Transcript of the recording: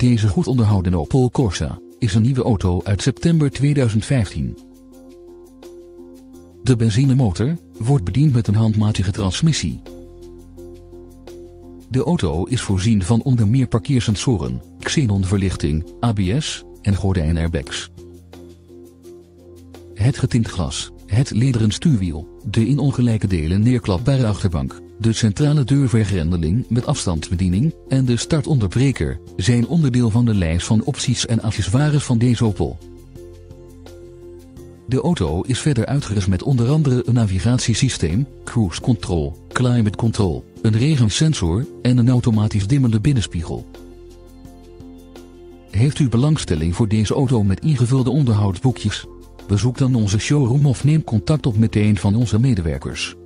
Deze goed onderhouden Opel Corsa is een nieuwe auto uit september 2015. De benzinemotor wordt bediend met een handmatige transmissie. De auto is voorzien van onder meer parkeersensoren, xenonverlichting, ABS en gordijnairbags. Het getint glas, het lederen stuurwiel, de in ongelijke delen neerklapbare achterbank, de centrale deurvergrendeling met afstandsbediening en de startonderbreker zijn onderdeel van de lijst van opties en accessoires van deze Opel. De auto is verder uitgerust met onder andere een navigatiesysteem, cruise control, climate control, een regensensor en een automatisch dimmende binnenspiegel. Heeft u belangstelling voor deze auto met ingevulde onderhoudsboekjes? Bezoek dan onze showroom of neem contact op met een van onze medewerkers.